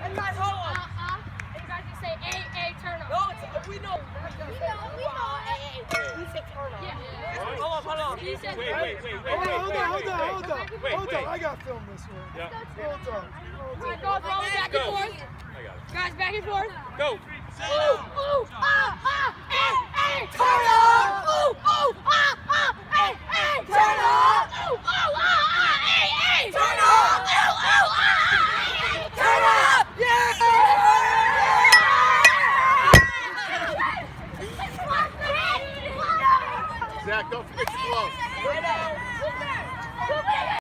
And guys, hold on. And you guys just say A, turn up. No, we know. We say turn up. Yeah. Hold on. He said Wait. Hold on. I got to film this one. Yeah. Hold on. Alright, go back and forth. I got it. Guys, back and forth. Go. Ooh,